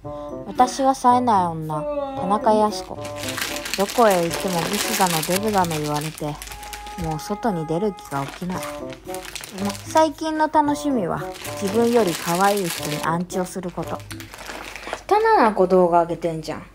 私は冴えない女、田中靖子。どこへ行ってもブスだのデブだの言われて、もう外に出る気が起きない。最近の楽しみは自分より可愛い人にアンチをすること。また7個動画上げてんじゃん。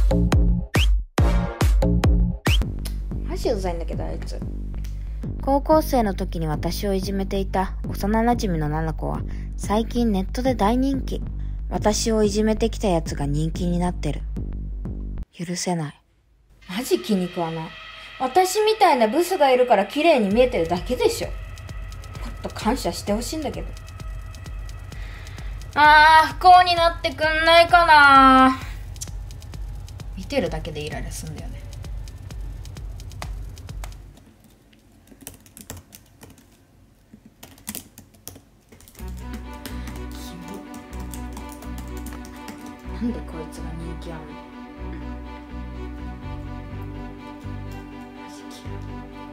マジうざいんだけどあいつ。高校生の時に私をいじめていた幼なじみの7子は最近ネットで大人気。私をいじめてきたやつが人気になってる。許せない。マジ気に食わない。私みたいなブスがいるから綺麗に見えてるだけでしょ。もっと感謝してほしいんだけど。不幸になってくんないかな。見てるだけでイライラすんだよね。なんでこいつが人気あんの？マジ嫌い。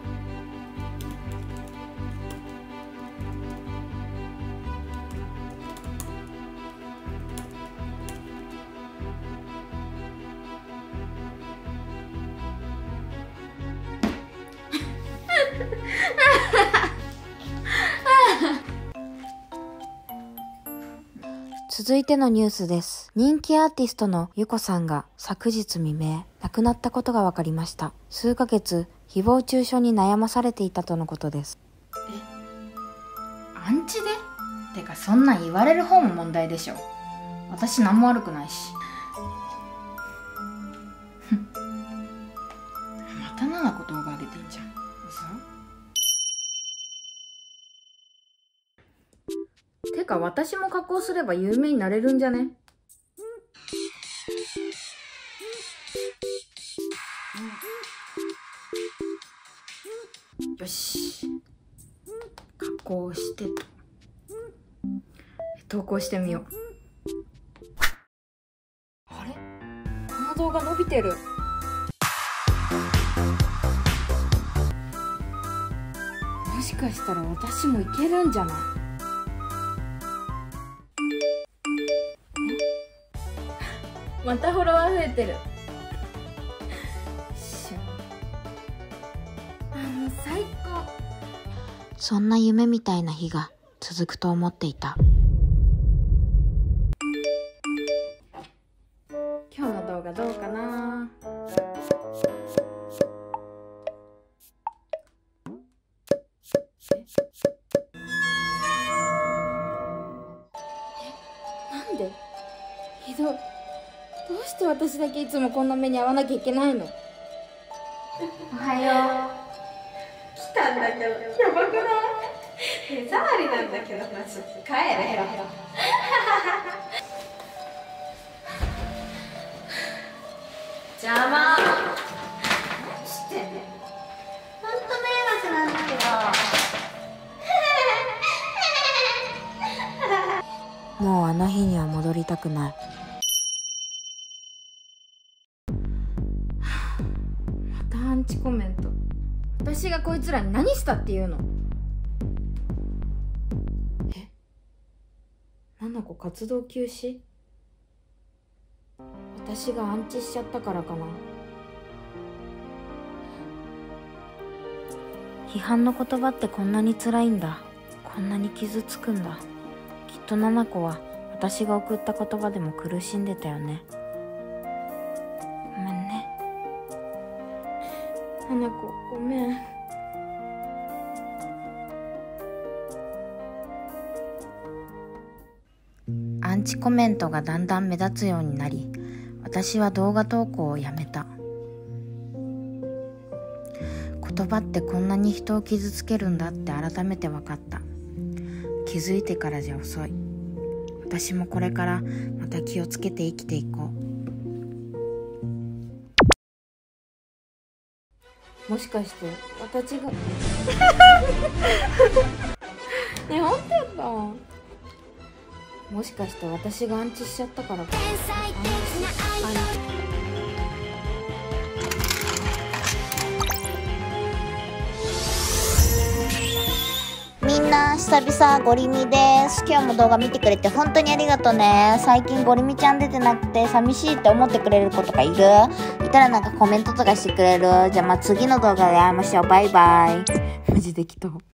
続いてのニュースです。人気アーティストのゆこさんが昨日未明亡くなったことが分かりました。数ヶ月誹謗中傷に悩まされていたとのことです。アンチで？てかそんなん言われる方も問題でしょ。私何も悪くないし。また7個動画上げてんじゃん。てか私も加工すれば有名になれるんじゃね？よし、加工して投稿してみよう。あれ？この動画伸びてる。もしかしたら私もいけるんじゃない？またフォロワー増えてる。もう最高。そんな夢みたいな日が続くと思っていた。今日の動画どうかな。なんで？ひどい。どうして私だけいつもこんな目に遭わなきゃいけないの？おはよう。 来たんだけど、やばくない？手触りなんだけど、ちょっと帰れ。ヘロヘロ。邪魔。何してんの？ほんと迷惑なんだけど。もうあの日には戻りたくない。アンチコメント。私がこいつらに何したっていうの？7個活動休止？私がアンチしちゃったからかな。批判の言葉ってこんなに辛いんだ。こんなに傷つくんだ。きっと7個は私が送った言葉でも苦しんでたよね。ごめんね。7個、ごめん。アンチコメントがだんだん目立つようになり、私は動画投稿をやめた。言葉ってこんなに人を傷つけるんだって改めて分かった。気づいてからじゃ遅い。私もこれからまた気をつけて生きていこう。もしかして私がね、ほんとやった。もしかして私がアンチしちゃったからか。みんなな、久々ゴリミです。今日も動画見てくれて本当にありがとうね。最近ゴリミちゃん出てなくて寂しいって思ってくれる子とかいたらなんかコメントとかしてくれる？じゃあ次の動画で会いましょう。バイバイ。マジできと。